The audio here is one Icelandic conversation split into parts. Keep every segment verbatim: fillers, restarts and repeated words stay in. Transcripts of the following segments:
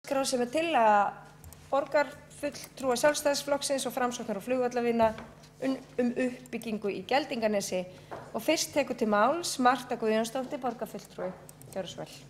skrá sem er tillaga borgarfulltrúa Sjálfstæðisflokksins og Framsóknar og flugvallarvina um, um uppbyggingu í Geldinganesi. Og fyrst tekur til máls Marta Guðjónsdóttir, borgarfulltrúi. Gjörðu svo vel.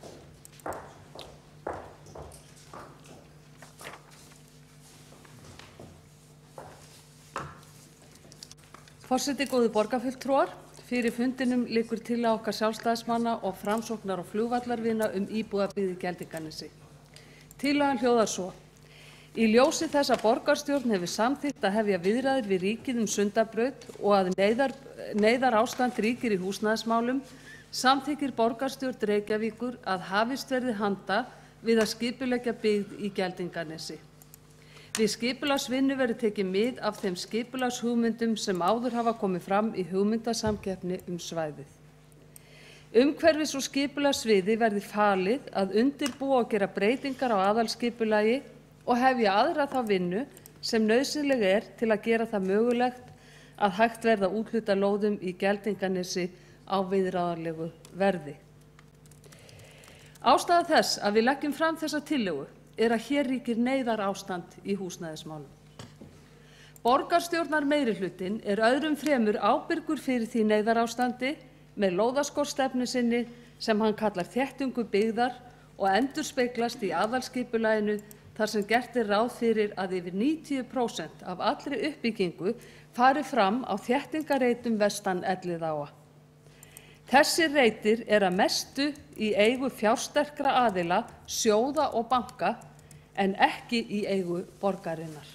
Forseti, góðir borgarfulltrúar, fyrir fundinum liggur tillaga okkar Sjálfstæðismanna og Framsóknar og flugvallarvina um íbúðabyggð í Geldinganesi. Tillagan hljóðar svo: Í ljósi þess að borgarstjórn hefur samþykkt að hefja viðræður við ríkið um Sundabraut og að neyðar, neyðarástand ríkir í húsnæðismálum, samþykkir borgarstjórn Reykjavíkur að hafist verði handa við að skipuleggja byggð í Geldinganesi. Við skipulagsvinnu verði tekið mið af þeim skipulagshugmyndum sem áður hafa komið fram í hugmyndasamkeppni um svæðið. Umhverfis- og skipulagssviði verði falið að undirbúa og gera breytingar á aðalskipulagi og hefja aðra þá vinnu sem nauðsynleg er til að gera það mögulegt að hægt verði að úthluta lóðum í Geldinganesi á viðráðanlegu verði. Ástæða þess að við leggjum fram þessa tillögu er að hér ríkir neyðarástand í húsnæðismálum. Borgarstjórnar meirihlutinn er öðrum fremur ábyrgur fyrir því neyðarástandi með lóðaskortsstefnu sinni sem hann kallar þéttingu byggðar og endurspeglast í aðalskipulaginu þar sem gert er ráð fyrir að yfir níutíu prósent af allri uppbyggingu fari fram á þéttingarreitum vestan Elliðaáa. Þessir reitir er að mestu í eigu fjársterkra aðila, sjóða og banka, en ekki í eigu borgarinnar.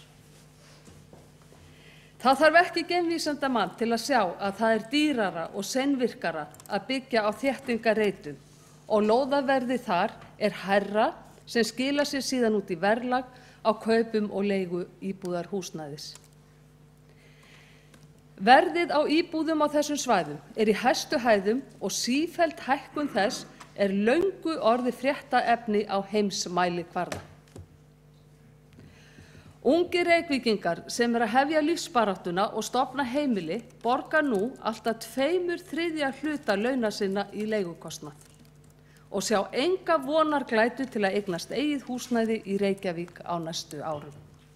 Það þarf ekki geimvísindamann til að sjá að það er dýrara og seinvirkara að byggja á þéttingarreitum og lóðaverði þar er hærra sem skila sér síðan út í verðlag á kaupum og leigu íbúðarhúsnæðis. Verðið á íbúðum á þessum svæðum er í hæstu hæðum og sífelld hækkun þess er löngu orðið fréttaefni á heimsmælikvarða. Ungir Reykvíkingar sem er að hefja lífsbaráttuna og stofna heimili borga nú alltaf tveimur þriðja hluta launa sinna í leigukostnað og sjá enga vonarglætu til að eignast eigið húsnæði í Reykjavík á næstu árum.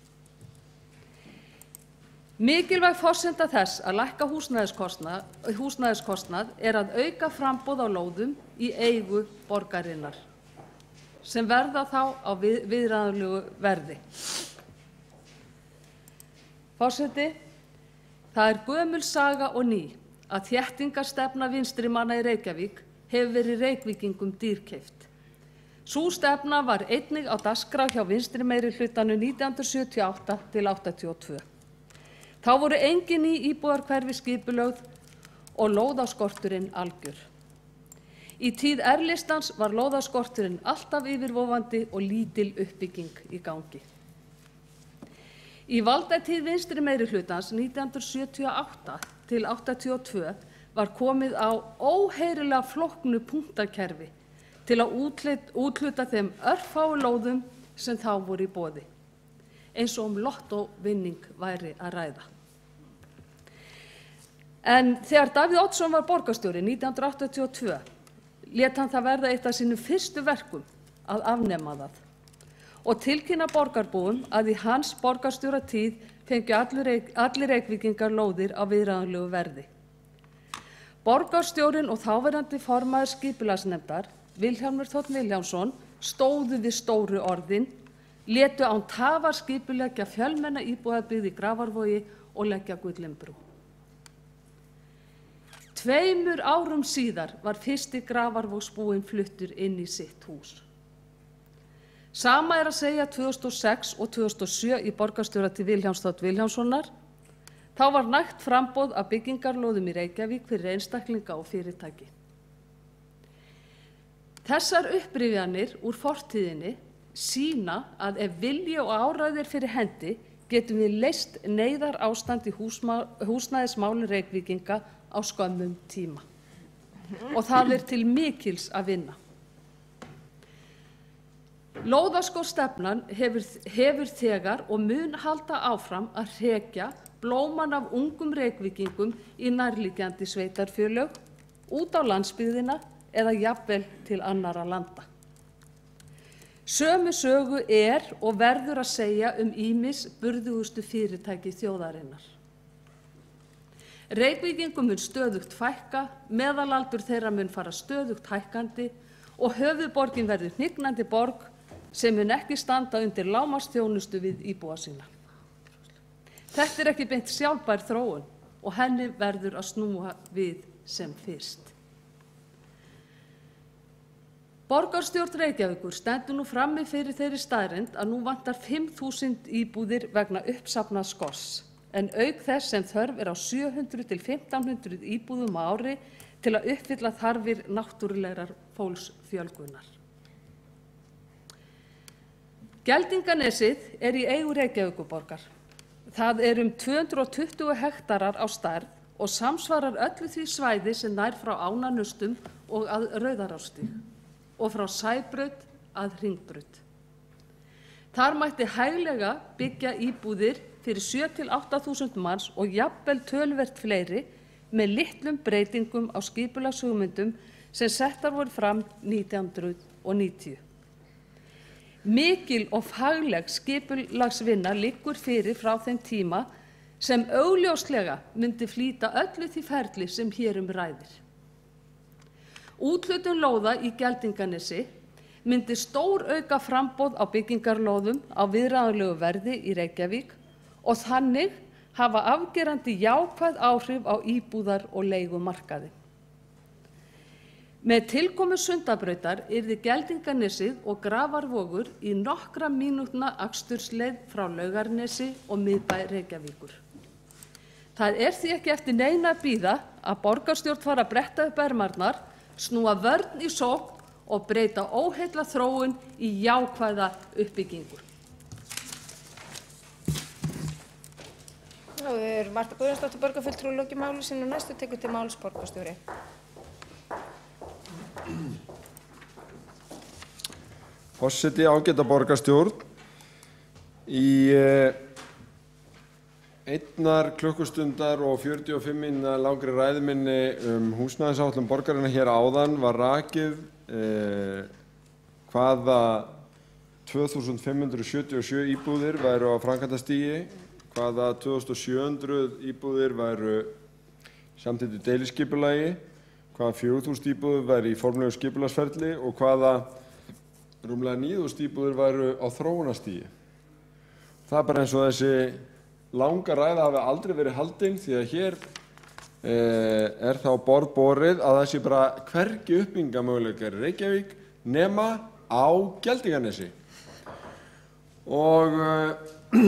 Mikilvæg forsenda þess að lækka húsnæðiskostnað, húsnæðiskostnað er að auka framboð á lóðum í eigu borgarinnar sem verða þá á við, viðráðanlegu verði. Forseti, það er gömul saga og ný að þéttingarstefna vinstri manna í Reykjavík hefur verið Reykvíkingum dýrkeypt. Sú stefna var einnig á dagskrá hjá vinstri meirihlutanum nítján hundruð sjötíu og átta til áttatíu og tvö. Þá voru engin ný íbúðarhverfi skipulögð og lóðaskorturinn algjör. Í tíð R-listans var lóðaskorturinn alltaf yfirvofandi og lítil uppbygging í gangi. Í valdatíð vinstri meirihlutans nítján hundruð sjötíu og átta til áttatíu og tvö var komið á óheyrilega flóknu punktakerfi til að úthluta þeim örfáu lóðum sem þá voru í boði, eins og um lottóvinning væri að ræða. En þegar Davíð Oddsson var borgarstjóri nítján hundruð áttatíu og tvö lét hann það verða eitt af sínum fyrstu verkum að afnema það og tilkynna borgarbúum að í hans borgarstjóratíð fengju allir, allir Reykvíkingar lóðir á viðráðanlegu verði. Borgarstjórinn og þáverandi formaður skipulagsnefndar, Vilhjálmur Þ. Vilhjálmsson, stóðu við stóru orðin, létu án tafar skipuleggja fjölmenna íbúðabyggð í Grafarvogi og leggja Gullinbrú. Tveimur árum síðar var fyrsti Grafarvogsbúinn fluttur inn í sitt hús. Sama er að segja tvö þúsund og sex og tvö þúsund og sjö í borgarstjóratíð Vilhjálms Þ. Vilhjálmssonar. Þá var nægt framboð af byggingarlóðum í Reykjavík fyrir einstaklinga og fyrirtæki. Þessar upprifjanir úr fortíðinni sýna að ef vilji og áræði er fyrir hendi getum við leyst neyðarástand í húsnæðismálum Reykvíkinga á skömmum tíma. Og það er til mikils að vinna. Lóðaskortsstefnan hefur, hefur þegar og mun halda áfram að hrekja blóman af ungum Reykvíkingum í nærliggjandi sveitarfélög, út á landsbyggðina eða jafnvel til annarra landa. Sömu sögu er og verður að segja um ýmis burðugustu fyrirtæki þjóðarinnar. Reykvíkingum mun stöðugt fækka, meðalaldur þeirra mun fara stöðugt hækkandi og höfuðborgin verður hnignandi borg sem mun ekki standa undir lágmarksþjónustu við íbúa sína. Þetta er ekki beint sjálfbær þróun og henni verður að snúa við sem fyrst. Borgarstjórn Reykjavíkur stendur nú frammi fyrir þeirri staðreynd að nú vantar fimm þúsund íbúðir vegna uppsafnaðs skorts, en auk þess sem þörf er á sjö hundruð til fimmtán hundruð íbúðum á ári til að uppfylla þarfir náttúrulegrar fólksfjölgunar. Geldinganesið er í eigu Reykjavíkurborgar. Það er um tvö hundruð tuttugu hektarar á stærð og samsvarar öllu því svæði sem nær frá Ánanustum og að Rauðarárstíg og frá Sæbraut að Hringbraut. Þar mætti hæglega byggja íbúðir fyrir sjö til átta þúsund manns og jafnvel töluvert fleiri með litlum breytingum á skipulagshugmyndum sem settar voru fram nítján hundruð níutíu. Mikil og fagleg skipulagsvinna liggur fyrir frá þeim tíma sem augljóslega myndi flýta öllu því ferli sem hér um ræðir. Úthlutun lóða í Geldinganesi myndi stórauka framboð á byggingarlóðum á viðráðanlegu verði í Reykjavík og þannig hafa afgerandi jákvæð áhrif á íbúðar- og leigumarkaði. Með tilkomu Sundabrautar yrði Geldinganesið og Grafarvogur í nokkra mínútna akstursleið frá Laugarnesi og miðbæ Reykjavíkur. Það er því ekki eftir neinu að bíða að borgarstjórn fari að bretta upp ermarnar, snúa vörn í sókn og breyta óheilla þróun í jákvæða uppbyggingu. Nú er Marta Guðjónsdóttir borgarfulltrúi lokið máli sínu og næstu tekur til máls borgarstjóri. Forseti, ágæta borgarstjórn. Í einnar klukkustundar og fjörutíu og fimm mínútna langri ræðu minni um húsnæðisáætlun borgarinnar hér áðan var rakið eh, hvaða tvö þúsund fimm hundruð sjötíu og sjö íbúðir væru á framkvæmdastigi, hvaða tvö þúsund sjö hundruð íbúðir væru samþykktu deiliskipulagi, hvaða fjögur þúsund íbúðir væru í formlegu skipulagsferli og hvaða rúmlega níu þúsund íbúðir væru á þróunarstigi. Það er bara eins og þessi langa ræða hafi aldrei verið haldin því að hér eh, er þá borð borið að það sé bara hvergi uppbyggingarmöguleikar í Reykjavík nema á Geldinganesi. Og eh,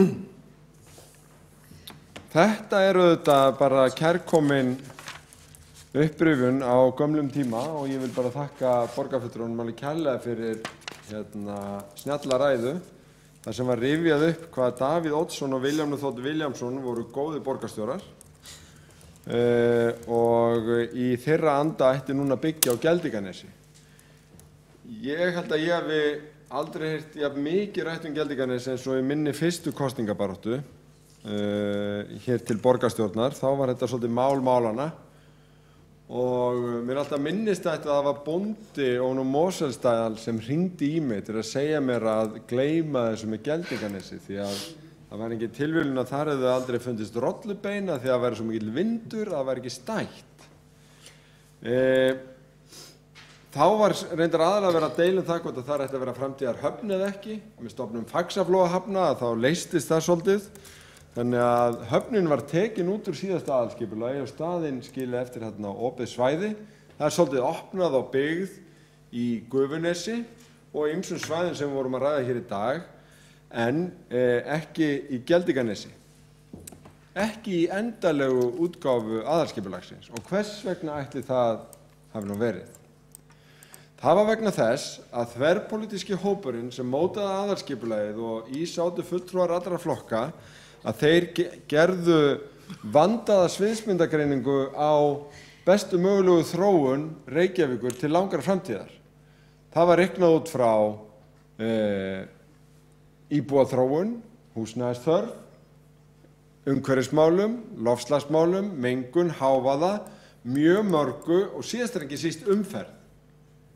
þetta er auðvitað bara kærkomin upprifjun á gömlum tíma og ég vil bara þakka borgarfulltrúanum alveg kærlega fyrir hérna, snjalla ræðu. Það sem var rifjað upp hvað Davíð Oddsson og Vilhjálmur Þ. Vilhjálmsson voru góðir borgarstjórar uh, og í þeirra anda ætti núna byggja á Geldinganesi. Ég held að ég hafi aldrei heyrt jafn mikið rætt um Geldinganesi eins og í minni fyrstu kosningabaráttu uh, hér til borgarstjórnar. Þá var þetta svolítið mál málanna og mér er alltaf minnist að það var bóndi ofan á Mosfellsdal sem hringdi í mig til að segja mér að gleyma þessu með Geldinganesi því að það var ekki tilviljun að þar hefðu aldrei fundist rollubeina því að það væri svo mikill vindur að það væri ekki stætt. E, þá var reyndar aðalega að vera að deila um það hvort að það ætti að vera framtíðar höfn eða ekki. Með stofnun Faxaflóahafna þá leystist það svolítið. Þannig að höfnin var tekin út úr síðasta aðalskipulagi og staðinn skilið eftir hérna opið svæði. Það er svolítið opnað á byggð í Gufunesi og ýmsum svæðum sem við vorum að ræða hér í dag, en eh, ekki í Geldinganesi. Ekki í endanlegu útgáfu aðalskipulagsins. Og hvers vegna ætli það hafi nú verið? Það var vegna þess að þverpólitíski hópurinn sem mótaði aðalskipulagið og í sátu fulltrúar allra flokka að þeir gerðu vandaða sviðsmyndagreiningu á bestu mögulegu þróun Reykjavíkur til langrar framtíðar. Það var reiknað út frá e, íbúaþróun, húsnæðisþörf, umhverfismálum, loftslagsmálum, mengun, hávaða, mjög mörgu og síðast er ekki síst umferð.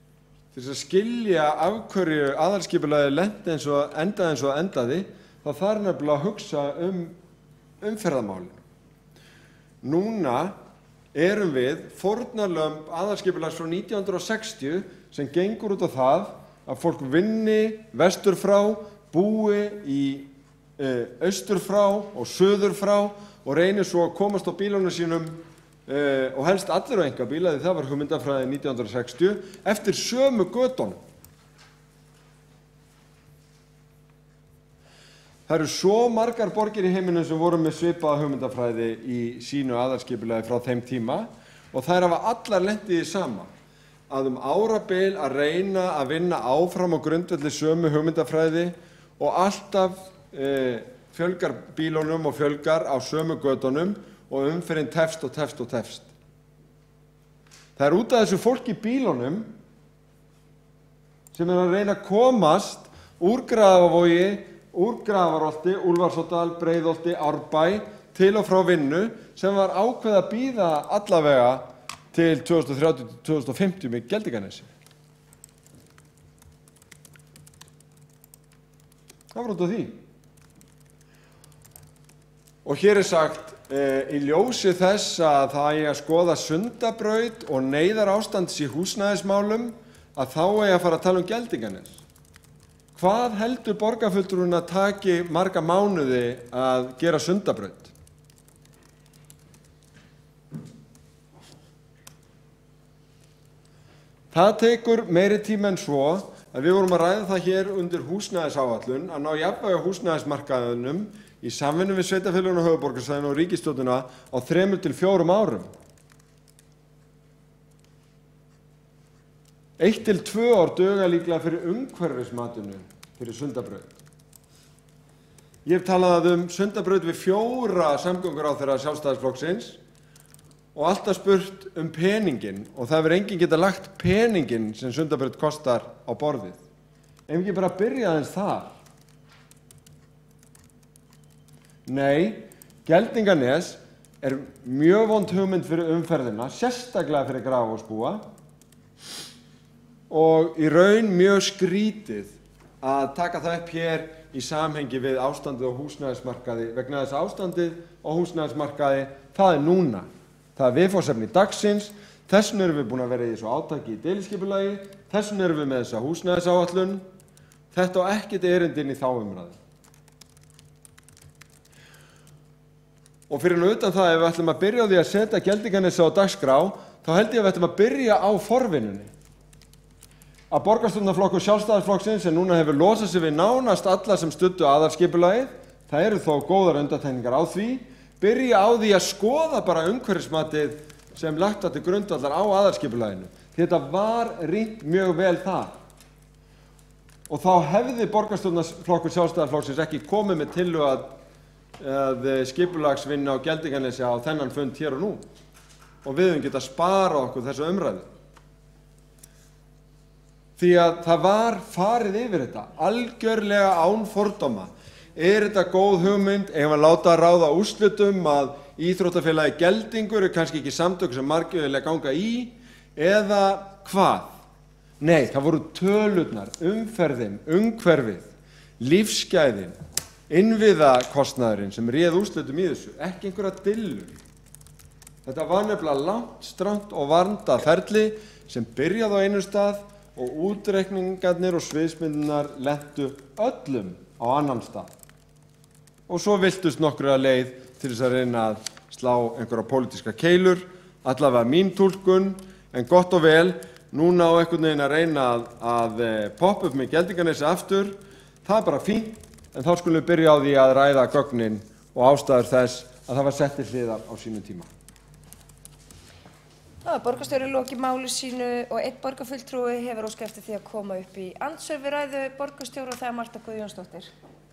til þess að skilja af hverju aðalskipulagið lenti eins og endaði eins og endaði, þá þarf nefnilega að hugsa um umferðarmálin. Núna erum við fórnarlömb aðalskipulags frá nítján hundruð og sextíu sem gengur út á það að fólk vinni vestur frá, búi í e, austur frá og suður frá og reynir svo að komast á bílunum sínum e, og helst allir á einkabíla, því það var hugmyndafræði nítján hundruð og sextíu, eftir sömu götunum. Það eru svo margar borgir í heiminum sem voru með svipaða hugmyndafræði í sínu aðalskipulagi frá þeim tíma og þær hafa allar lent í því sama, að um árabil að reyna að vinna áfram á grundvelli sömu hugmyndafræði og alltaf e, fjölgar bílunum og fjölgar á sömu götunum og umferðin tefst og tefst og tefst. Það er út af þessu fólki í bílunum sem er að reyna að komast úr Grafarvogi, úr Grafarholti, Úlfarsárdal, Breiðholti, Árbæ til og frá vinnu sem var ákveðið að bíða allavega til tvö þúsund og þrjátíu til tvö þúsund og fimmtíu með Geldinganesi. Það var út af því. Og hér er sagt, e, í ljósi þess að það eigi að skoða Sundabraut og neyðarástands í húsnæðismálum, að þá eigi að fara að tala um Geldinganes. Hvað heldur borgarfulltrúinn að taki marga mánuði að gera Sundabraut? Það tekur meiri tíma en svo að við vorum að ræða það hér undir húsnæðisáætlun að ná jafnvægi á húsnæðismarkaðinum í samvinnu við sveitarfélögin á höfuðborgarsvæðinu og ríkisstjórnina á þremur til fjórum árum. Eitt til tvö ár duga líklega fyrir umhverfismatinu fyrir Sundabraut. Ég hef talað um Sundabraut við fjóra samgönguráðherra Sjálfstæðisflokksins og alltaf spurt um peningin og það hefur enginn getað lagt peningin sem Sundabraut kostar á borðið. Ef ekki bara byrja aðeins þar. Nei, Geldinganes er mjög vond hugmynd fyrir umferðina, sérstaklega fyrir Grafarvogsbúa og í raun mjög skrítið að taka það upp hér í samhengi við ástandið á húsnæðismarkaði vegna þess að ástandið á húsnæðismarkaði, það er núna. Það er viðfangsefni dagsins, þess vegna erum við búin að vera í þessu átaki í deiliskipulagi, þess vegna erum við með þessa húsnæðisáætlun. Þetta á ekkert erindi inn í þá umræðu. Og fyrir nú utan það, ef við ætlum að byrja á því að setja Geldinganesi á dagskrá, þá held ég að við ætlum að byrja á forvinnunni. Að borgarstjórnarflokkur Sjálfstæðisflokksins sem núna hefur losað sig við nánast alla sem studdu aðalskipulagið, það eru þó góðar undantekningar á því, byrja á því að skoða bara umhverfismatið sem lagt var til grundvallar á aðalskipulaginu. Þetta var rýnt mjög vel þar. Og þá hefði borgarstjórnarflokkur Sjálfstæðisflokksins ekki komið með tillögu að að skipulagsvinna á Geldinganesi á þennan fund hér og nú og við höfum getað sparað okkur þessu umræðu. Því að það var farið yfir þetta, algjörlega án fordóma. Er þetta góð hugmynd? Eigum við að láta ráða úrslitum að íþróttafélagi Geldingur er kannski ekki samtök sem margir vilja ganga í eða hvað? Nei, það voru tölurnar, umferðin, umhverfið, lífsgæðin, innviðakostnaðurinn sem réð úrslitum í þessu, ekki einhverja dillur. Þetta var nefnilega langt, strangt og vandað ferli sem byrjaði á einu stað og útreikningarnir og sviðsmyndirnar lentu öllum á annan stað. Og svo viltust nokkra leið til þess að reyna að slá einhverja pólitíska keilur, allavega mín túlkun, en gott og vel, núna á einhvern veginn að reyna að, að poppa upp með Geldinganesi aftur, það er bara fínt. En þá skulum við byrja á því að ræða gögnin og ástæður þess að það var sett til hliðar á sínu tíma. Það var borgarstjóri lokið máli sínu og einn borgarfulltrúi hefur óskað eftir því að koma upp í andsvör við ræðu borgarstjóra og það er Marta Guðjónsdóttir.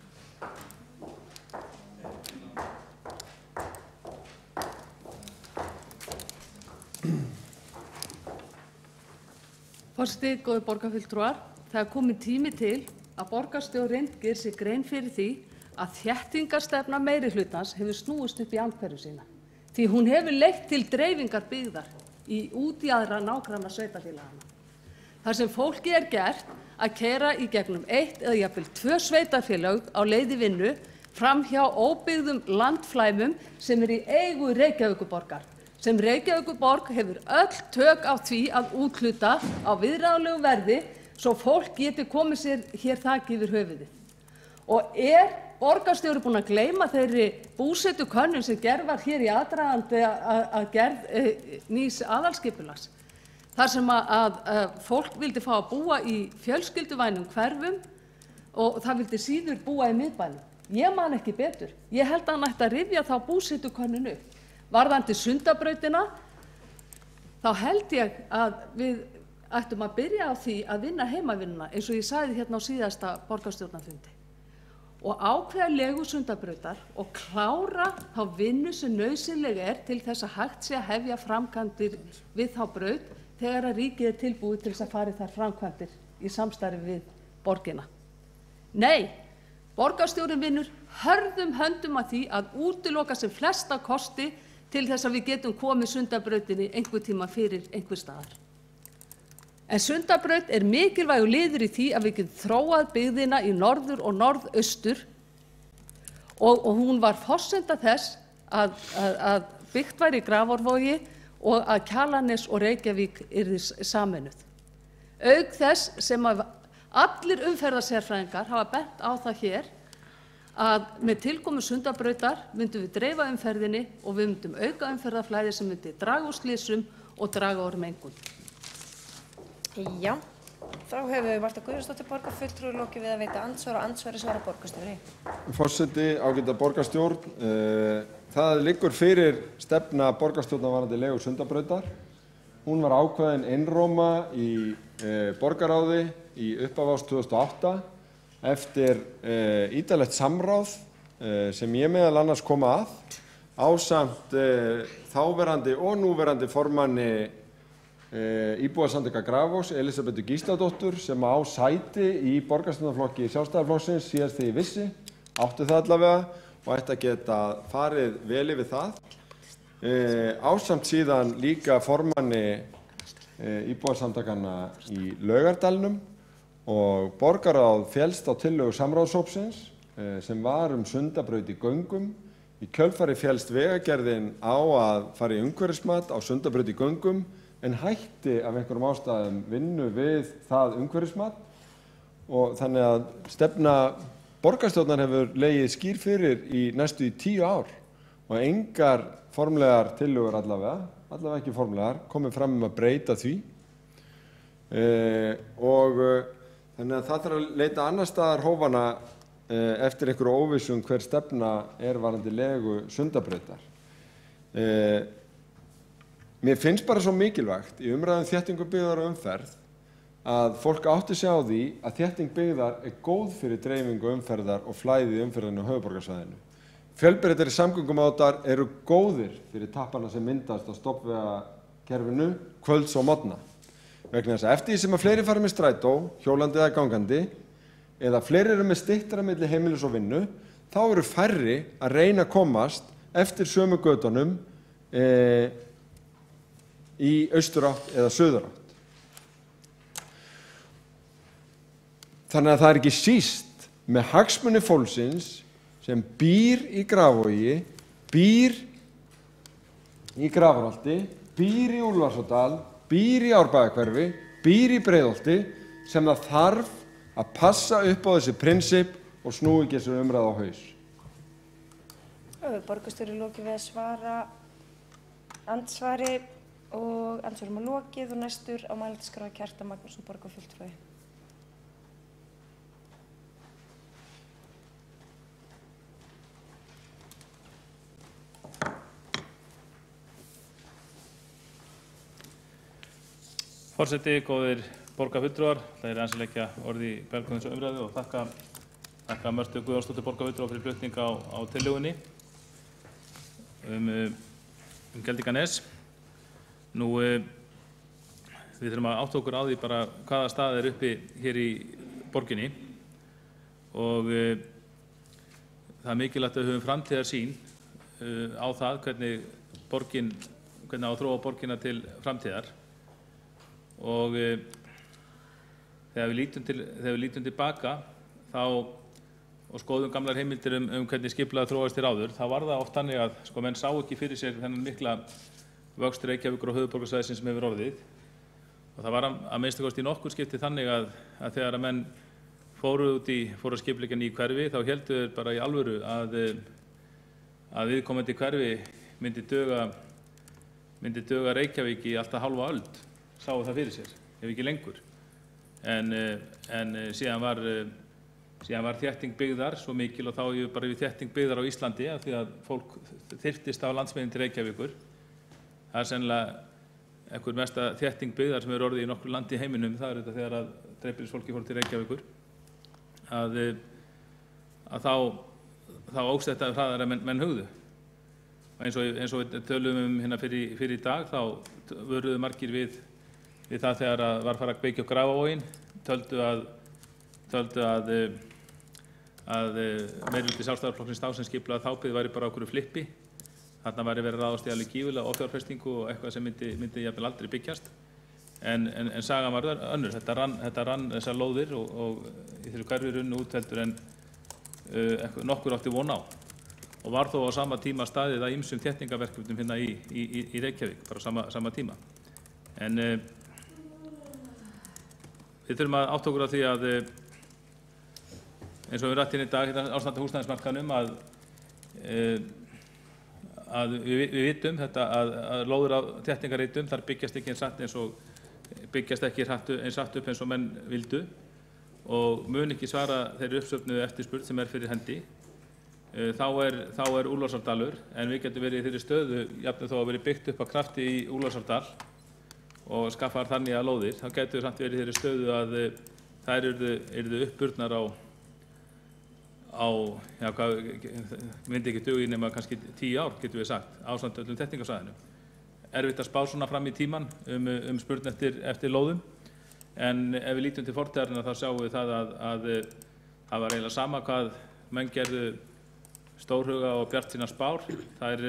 Forseti, góðir borgarfulltrúar, það er kominn tími til að borgarstjórinn gerir sér grein fyrir því að þéttingarstefna meirihlutans hefur snúist upp í andhverfu sína. Því hún hefur leitt til dreifingar byggðar í út í aðra nágranna sveitarfélagana. þar sem fólki er gert að keyra í gegnum eitt eða jafnvel tvö sveitarfélög á leið í vinnu fram hjá óbyggðum landflæmum sem er í eigu Reykjavíkurborgar, sem Reykjavíkurborg hefur öll tök á því að úthluta á viðráðanlegu verði svo fólk geti komið sér hér þaki yfir höfuðið. Og er borgarstjóri búinn að gleyma þeirri búsetukönnun sem gerð var hér í aðdragandi að gerð e, nýs aðalskipulags, þar sem að, að, að fólk vildi fá að búa í fjölskylduvænum hverfum og það vildi síður búa í miðbænum. Ég man ekki betur. Ég held að hann ætti að rifja þá búsetukönnun upp. Varðandi Sundabrautina, þá held ég að við ættum að byrja á því að vinna heimavinnuna, eins og ég sagði hérna á síðasta borgarstjórnarfundi, og ákveða legu Sundabrautar og klára þá vinnu sem nauðsynleg er til þess að hægt sé að hefja framkvæmdir við þá braut þegar að ríkið er tilbúið til þess að fara þær framkvæmdir í samstarfi við borgina. Nei, borgarstjórinn vinnur hörðum höndum að því að útiloka sem flesta kosti til þess að við getum komið Sundabrautinni einhver tíma fyrir einhver staðar. En Sundabraut er mikilvægur liður í því að við getum þróað byggðina í norður og norðaustur og, og hún var forsenda þess að, að, að byggt væri í Grafarvogi og að Kjalarnes og Reykjavík yrði sameinuð. Auk þess sem að allir umferðarsérfræðingar hafa bent á það hér að með tilkomu Sundabrautar myndum við dreifa umferðinni og við myndum auka umferðarflæði sem myndi draga úr slysum og draga úr mengun. Já, þá hefur Marta Guðjónsdóttir borgarfulltrúi lokið við að veita andsvar og andsvari svara borgarstjóri. Forseti, ágæta borgarstjórn, það liggur fyrir stefna borgarstjórnar varðandi legu Sundabrautar. Hún var ákveðin einróma í borgarráði í upphaf árs tvö þúsund og átta eftir ítarlegt samráð sem ég meðal annars kom að ásamt þáverandi og núverandi formanni íbúasamtaka Grafarvogs, Elísabetu Gísladóttur, sem á sæti í borgarstjórnarflokki Sjálfstæðisflokksins síðast þegar ég vissi, átti það allavega og ætti að geta farið vel yfir það. E, ásamt síðan líka formanni e, íbúasamtakanna í Laugardalnum og borgarráð féllst á tillögu samráðshópsins e, sem var um Sundabraut í göngum. Í kjölfari féllst Vegagerðin á að fara í umhverfismat á Sundabraut í göngum en hætti af einhverjum ástæðum vinnu við það umhverfismat og þannig að stefna borgarstjórnar hefur legið skýr fyrir í næstu í tíu ár og engar formlegar tillögur allavega, allavega ekki formlegar, komið fram um að breyta því e, og þannig að það þarf að leita annar staðar hófana e, eftir einhverju óvissum hver stefna er varðandi legu Sundabrautar. E, Mér finnst bara svo mikilvægt í umræðum þéttingu byggðar og umferð að fólk átti sig á því að þétting byggðar er góð fyrir dreifingu umferðar og flæði umferðinu á höfuðborgarsvæðinu. Fjölbreyttari samgöngumátar eru góðir fyrir tappana sem myndast á stofnvegakerfinu kvölds og morgna. Vegna þess að eftir því sem að fleiri fara með strætó, hjólandi eða gangandi, eða fleiri eru með styttra milli heimilis og vinnu, þá eru færri að reyna að komast eftir sömu götunum e, í austurátt eða suðurátt. Þannig að það er ekki síst með hagsmuni fólksins sem býr í Grafarvogi, býr í Grafarholti, býr í Úlfarsárdal, býr í Árbæjarhverfi, býr í Breiðholti sem það þarf að passa upp á þessi prinsip og snúi ekki þessu umræðu á haus. Borgarstjóri lokið við að svara andsvari og andsvarum að lokið og næstur á mælendaskrá Kjartan Magnússon borgarfulltrúi. Forseti, góðir borgarfulltrúar, það er aðeins að leggja orði í belgum þessu umræðu og þakka, þakka Mörtu Guðjónsdóttur borgarfulltrúa fyrir flutning á, á tillögunni um, um Geldinganes. Nú, við þurfum að átta okkur á því bara hvaða stað er uppi hér í borginni og e, það er mikilvægt að við höfum framtíðarsýn e, á það hvernig, borgin, hvernig á að þróa borgina til framtíðar og e, þegar við lítum, til, þegar við lítum tilbaka þá, og skoðum gamlar heimildir um, um hvernig skipulagið þróaðist til áður, þá var það oft þannig að sko, menn sá ekki fyrir sér þennan mikla vöxt Reykjavíkur og höfuðborgarsvæðisins sem hefur orðið. Og það var að, að minnsta kosti í nokkur skipti þannig að, að þegar að menn fóru út í, fóru að skipuleggja ný hverfi, þá héldu þeir bara í alvöru að, að viðkomandi hverfi myndi duga, myndi duga Reykjavík í alltaf hálfa öld, sáu það fyrir sér, ef ekki lengur. En, en síðan var, síðan var þétting byggðar svo mikil, og þá er bara við þétting byggðar á Íslandi, af því að fólk þyrftist á landsbyggðinni til Reykjavíkur. Það er sennilega einhver mesta þétting byggðar sem er orðið í nokkru landi í heiminum, það er þetta þegar að dreifbýlisfólki fór til Reykjavíkur, að, að þá, þá óx þetta hraðar en menn, menn hugðu. Eins og, eins og við tölum um hérna fyrir, fyrir í dag, þá vöruðu margir við, við það þegar að var farið að byggja á Grafavoginn, töldu að, töldu að, að meirihluti Sjálfstæðisflokksins þá sem skipulagði þápið væri bara okkur flippi. Þarna væri verið að ráðast í alveg gífurlega offjárfestingu og eitthvað sem myndi, myndi jafnvel aldrei byggjast. En, en, en sagan var önnur. Þetta rann, þetta rann þessar lóðir og, og í þessu hverfi runnu út heldur en uh, nokkur átti von á. Og var þó á sama tíma staðið að ýmsum þéttingarverkefnum hérna í, í, í Reykjavík, bara á sama, sama tíma. En uh, við þurfum að átta okkur á því að uh, eins og við rættum í dag, hérna ástandi húsnæðismarkaðnum, að uh, að við, við vitum þetta að, að lóður á þéttingarreitum þar byggjast ekki eins hratt eins og byggjast ekki eins hratt upp eins og menn vildu og mun ekki svara þeirri uppsöfnuðu eftirspurn sem er fyrir hendi. Þá er, þá er Úlfarsárdalur, en við getum verið í þeirri stöðu jafnvel þó að verið byggt upp að krafti í Úlfarsárdal og skaffar þannig að lóðir, þá getum við samt verið í þeirri stöðu að þær yrðu, yrðu uppburnar á á, já, hvað, myndi ekki dugi nema kannski tíu ár, getum við sagt, ásamt öllum þéttingarsvæðinu. Erfitt að spá svona fram í tíman um, um spurn eftir, eftir lóðum, en ef við lítum til fortíðarinnar þá sjáum við það að, að það var eiginlega sama hvað menn gerðu stórhuga og bjartsýnar spár, þær,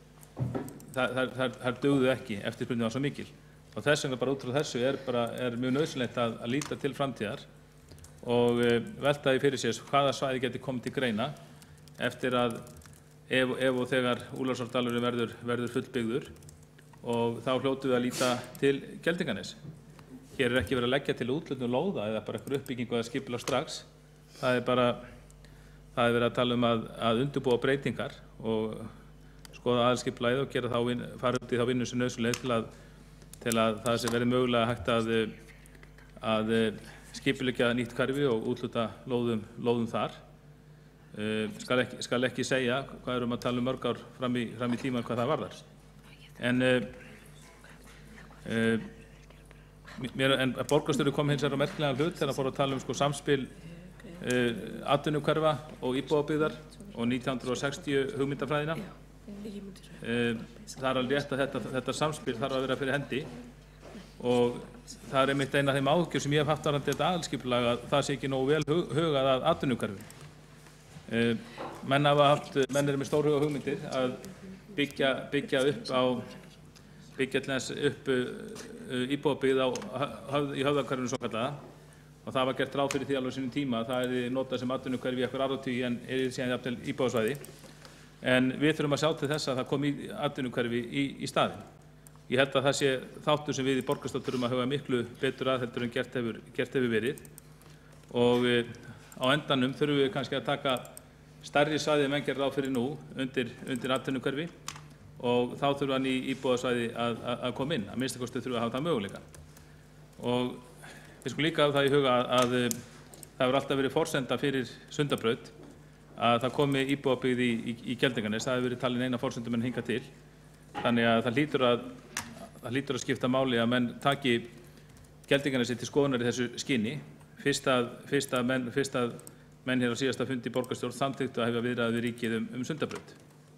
þær, þær, þær dugðu ekki, eftirspurnin var svo mikil. Og þess vegna bara út frá þessu er, bara, er mjög nauðsynlegt að, að líta til framtíðar og velta því fyrir sér hvaða svæði geti komið til greina eftir að ef, ef og þegar Úlfarsárdalurinn verður, verður fullbyggður og þá hljótum við að líta til Geldinganes. Hér er ekki verið að leggja til úthlutun lóða eða bara eitthvað uppbyggingu eða skipulag strax. Það er bara það er verið að tala um að, að undirbúa breytingar og skoða aðalskipulagið og gera þá vin, fara út í þá vinnu sem nauðsynleg til að, til að það sem verið mögulega hægt að, að skipuleggja nýtt hverfi og útluta lóðum, lóðum þar. Uh, skal, ekki, skal ekki segja hvað erum að tala um mörg ár fram í, fram í tíman hvað það varðar. En, uh, uh, mér, en borgarstjóri kom hins vegar á merkilegan hlut þegar hann fór að tala um sko, samspil uh, atvinnukverfa og íbúðabyggðar og nítján hundruð sextíu hugmyndafræðina. Uh, það er alveg rétt að þetta, þetta samspil þarf að vera fyrir hendi og það er einmitt eina af þeim áhyggjum sem ég hef haft varðandi þetta aðalskipulag að það sé ekki nógu vel hug, hugað að atvinnukverfi. Uh, menn hafa haft, menn eru með stórhuga hugmyndir að byggja, byggja upp á, byggja til þess upp uh, íbúðabyggð á, höf, í höfðakverfinu svo kallaða og það var gert ráð fyrir því alveg sínum tíma að það er notað sem atvinnukverfi í eitthvað áratugi en er síðan jafnvel íbúðasvæði. En við þurfum að sjá til þess að það komi atvinnukverfi í, í staðinn. Ég held að það sé þáttur sem við í borgarstjórn þurfum að huga miklu betur að heldur en gert hefur, gert hefur verið og e, á endanum þurfum við kannski að taka stærri svæði en menn gerir ráð fyrir nú undir, undir atvinnukverfi og þá þurfa ný íbúðasvæði að, að, að koma inn. Að minnsta kosti þurfum við að hafa það möguleika. Og við skulum líka hafa það í huga að, að það hefur alltaf verið forsenda fyrir Sundabraut að það komi íbúðabyggð í, í, í Geldinganes. Það hefur verið talin eina forsendum en hingað til. Þannig að það hlýtur að Það hlýtur að skipta máli að menn taki Geldinganesi til skoðunar í þessu skyni. Fyrst að, fyrst að, menn, fyrst að menn hér á síðasta fundi í borgarstjórn samþykktu að hefa viðræði við ríkið um, um Sundabraut.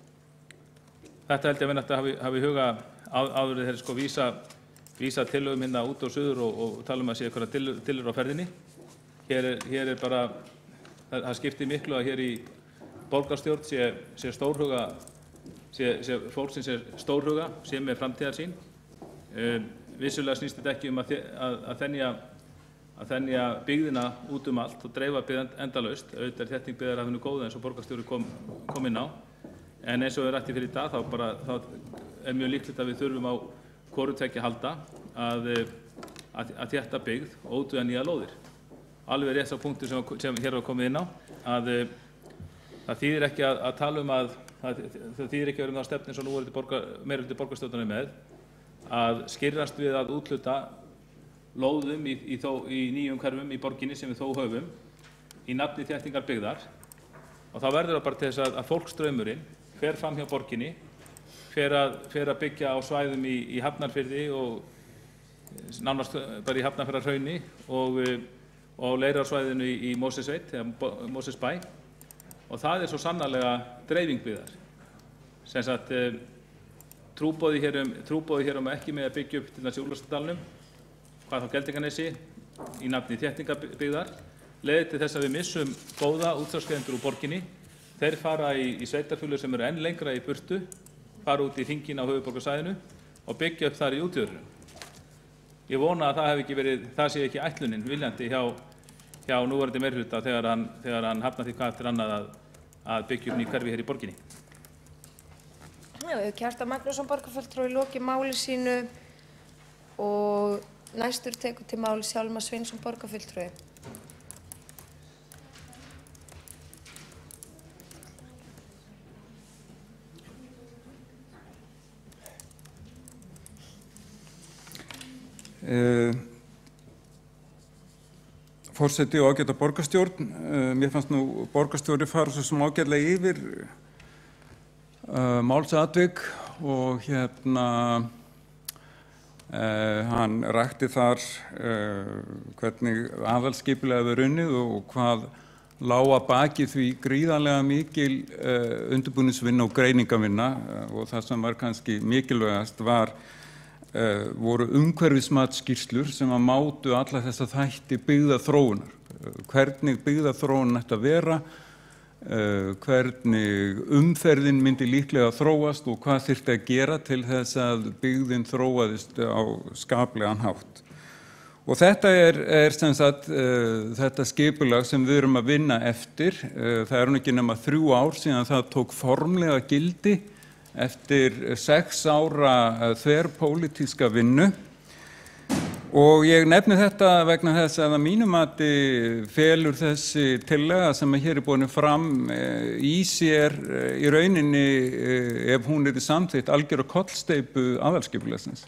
Þetta held ég að menn ætti að hafa, hafa í huga á, áður þeir sko vísa, vísa tillögum hérna út og suður og, og tala um að sé eitthvað tillögur tillögur á ferðinni. Hér er, hér er bara, það, það skiptir miklu að hér í borgarstjórn sé, sé stórhuga, sé, sé fólksins sé stórhuga, sé með framtíðarsýn. Uh, vissulega snýst þetta ekki um að, að, að þenja að þenja byggðina út um allt og dreifa byggð endalaust. Auðvitað er þétting byggðar af hinu góða eins og borgarstjóri kom, kom inn á. En eins og við rætti fyrir í dag, þá, bara, þá er mjög líklegt að við þurfum á hvoru tveggja halda að, að, að þétta byggð og útvega nýja lóðir. Alveg rétt sá punktur sem, sem hér var komið inn á, að það þýðir ekki að, að tala um að, að það þýðir ekki að vera um það stefni eins og nú er þetta meirihluti borgarstjórnar með, að skirrast við að úthluta lóðum í, í, þó, í nýjum hverfum í borginni sem við þó höfum í nafni þéttingar byggðar. Og þá verður það bara til þess að, að fólksstraumurinn fer fram hjá borginni, fer að, fer að byggja á svæðum í, í Hafnarfirði og nánast bara í Hafnarfjarðarhrauni og, og Leirársvæðinu í, í Mosesveit, eða Mosesbæ. Og það er svo sannarlega dreifing byggðar. Sem sagt, trúboði hér um, trúboði hér um ekki með að byggja upp til þessi Úlfarsadalnum, hvað þá Geldinganesi, í nafni þéttingarbyggðar, leiðir til þess að við missum góða útvarpsgreiðendur úr borginni. Þeir fara í, í sveitarfélög sem eru enn lengra í burtu, fara út í hringinn á höfuðborgarsvæðinu og byggja upp þar í útjöðurum. Ég vona að það hef ekki verið, það sé ekki ætlunin viljandi hjá, hjá núverandi meirihluta þegar hann, þegar hann hafnar því hvað eftir annað að, að byggja upp ný hverfi hér í borginni. Já, Kjartan Magnússon borgarfulltrúi lokið máli sínu og næstur tekur til máli Hjálmar Sveinsson borgarfulltrúi. Uh, Forseti og ágæta borgarstjórn, uh, mér fannst nú borgarstjóri fara svo sem ágætlega yfir uh, málsatvik og hérna uh, hann rakti þar uh, hvernig aðalskipulega hefur unnið og hvað lá að baki því gríðarlega mikil uh, undirbúningsvinna og greiningavinna uh, og það sem var kannski mikilvægast var Uh, voru umhverfismatsskýrslur sem að mátu alla þessa þætti byggðaþróunar. Uh, hvernig byggðaþróun ætti að vera, uh, hvernig umferðin myndi líklega þróast og hvað þyrfti að gera til þess að byggðin þróaðist á skaplegan hátt. Og þetta er, er sem sagt, uh, þetta skipulag sem við erum að vinna eftir. Uh, það er nú ekki nema þrjú ár síðan það tók formlega gildi eftir sex ára þverpólitíska vinnu og ég nefni þetta vegna þess að að mínu mati felur þessi tillaga sem hér er búin fram í sér í rauninni ef hún er samþykkt algjöra kollsteypu aðalskipulagsins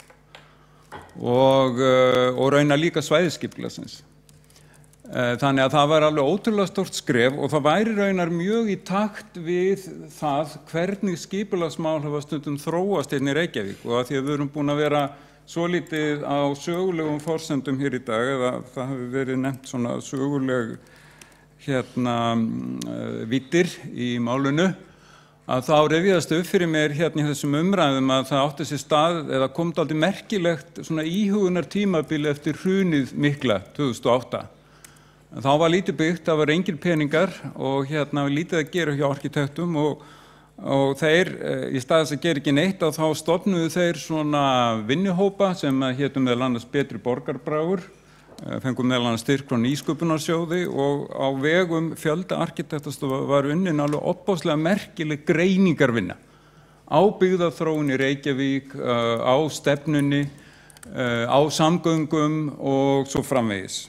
og, og raunar líka svæðisskipulagsins. Þannig að það var alveg ótrúlega stórt skref og það væri raunar mjög í takt við það hvernig skipulagsmál hafa stundum þróast hérna í Reykjavík og að því að við erum búin að vera svolítið á sögulegum forsendum hér í dag eða það hafi verið nefnt svona söguleg hérna víddir í málinu að þá rifjaðist upp fyrir mér hérna í þessum umræðum að það átti sér stað eða kom dálítið merkilegt svona íhugunar tímabili eftir hrunið mikla tvö þúsund og átta. Þá var lítið byggt, það var engin peningar og hérna var lítið að gera hjá arkitektum og, og þeir í stað þess að gera ekki neitt og þá stofnuðu þeir svona vinnuhópa sem hétu meðal annars Betri borgarbragur, fengu meðal annars styrk frá Nýsköpunarsjóði og á vegum fjölda arkitektastofa var unnin alveg opbáslega merkileg greiningarvinna á byggðaþróun í Reykjavík, á stefnunni, á samgöngum og svo framvegis.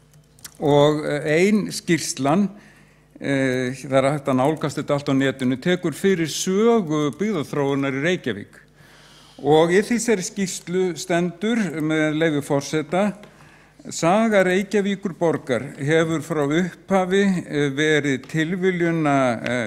Og ein skýrslan, e, það er hægt að nálgast þetta allt á netinu, tekur fyrir sögu byggðaþróunar í Reykjavík. Og í þessari skýrslu stendur með leyfi forseta, saga Reykjavíkur borgar hefur frá upphafi verið tilviljuna e,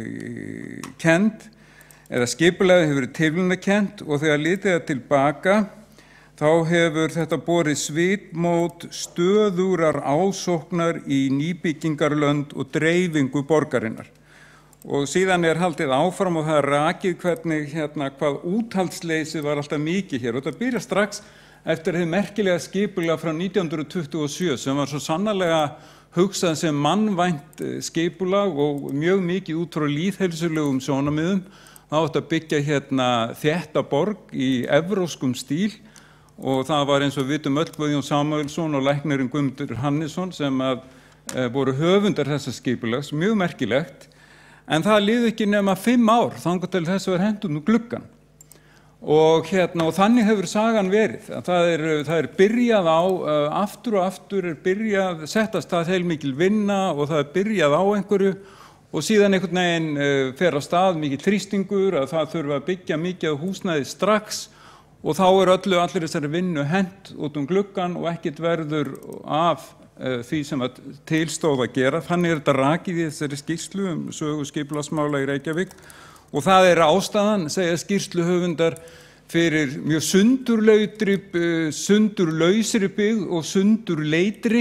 kennd, eða skipulega hefur verið tilviljuna kennd og þegar litið er tilbaka, þá hefur þetta borið svipmót stöðurar ásóknar í nýbyggingarlönd og dreifingu borgarinnar. Og síðan er haldið áfram og það er rakið hvernig hérna hvað úthaldsleysi var alltaf mikið hér og þetta byrja strax eftir hið merkilega skipulag frá nítján hundruð tuttugu og sjö sem var svo sannarlega hugsað sem mannvænt skipulag og mjög mikið út frá lýðheilsulegum sjónarmiðum. Það átti að byggja hérna þétta borg í evrópskum stíl og það var eins og við vitum öll Guðjón Samúelsson og læknirinn Guðmundur Hannesson sem að e, voru höfundar þessa skipulags, mjög merkilegt, en það liði ekki nema fimm ár þangað til þessu var hent út um gluggann. Og, hérna, og þannig hefur sagan verið. Það er, það er byrjað á, uh, aftur og aftur er byrjað, settast það heilmikil vinna og það er byrjað á einhverju og síðan einhvern veginn uh, fer á stað mikil þrýstingur að það þurfa að byggja mikið af húsnæði strax og þá er öllu allir þessari vinnu hent út um gluggann og ekkert verður af uh, því sem að tilstóð að gera. Þannig er þetta rakið í þessari skýrslu um sögu skipulagsmála í Reykjavík. Og það er ástæðan, segja skýrsluhöfundar, fyrir mjög sundurlautri, sundurlausri byggð og sundurleitri,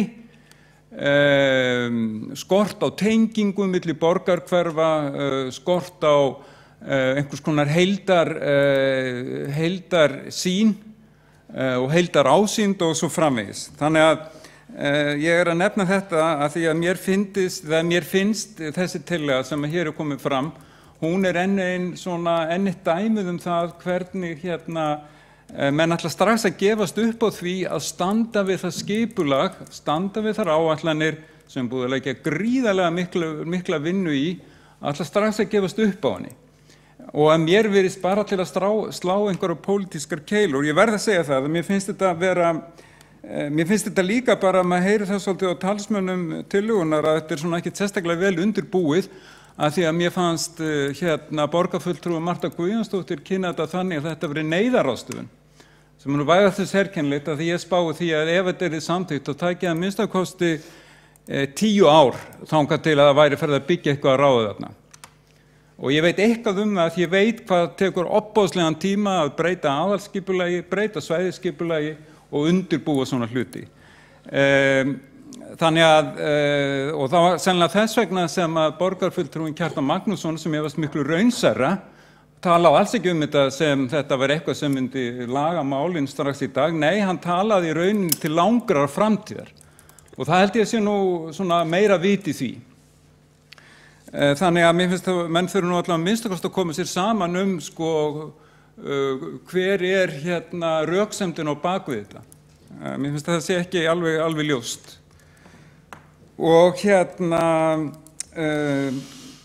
um, skort á tengingum milli borgarhverfa, uh, skort á uh, einhvers konar heildar, uh, heildar sín uh, og heildar ásýnd og svo framvegis. Þannig að uh, ég er að nefna þetta að því að mér finnst, mér finnst þessi tillaga sem hér er komið fram, hún er enn einn svona enn eitt dæmið um það hvernig hérna menn ætla strax að gefast upp á því að standa við það skipulag, standa við þar áætlanir sem búið að leggja gríðarlega mikla, mikla vinnu í, ætla strax að gefast upp á henni. Og að mér virðist bara til að strá, slá einhverja pólitískar keilur. Ég verð að segja það að mér finnst þetta vera, mér finnst þetta líka bara að maður heyri það svolítið á talsmönnum tillögunar að þetta er svona ekkert sérstaklega vel undirbúið, að því að mér fannst uh, hérna borgarfulltrúi Marta Guðjónsdóttir kynna þetta þannig að þetta verið neyðarráðstöfun sem er nú vægast þess sérkennilegt að því ég spái því að ef þetta er samþykkt þá tæki að minnsta kosti eh, tíu ár þangað til að það væri ferð að byggja eitthvað að ráða þarna. Og ég veit eitthvað um það að ég veit hvað tekur opbóðslegan tíma að breyta aðalskipulagi, breyta svæðisskipulagi og undirbúa svona hluti. Um, Þannig að, uh, og það var sennilega þess vegna sem að borgarfulltrúin Kjartan Magnússon, sem ég varst miklu raunsærra, tala á alls ekki um þetta sem þetta var eitthvað sem myndi laga málinn strax í dag. Nei, hann talaði í rauninni til langrar framtíðar. Og það held ég sé nú svona meira vit í því. Uh, þannig að mér finnst að menn þurfa nú allavega minnst að koma sér saman um sko, uh, hver er hérna röksemdin á bakvið þetta. Uh, mér finnst að það sé ekki alveg, alveg ljóst. Og hérna, uh,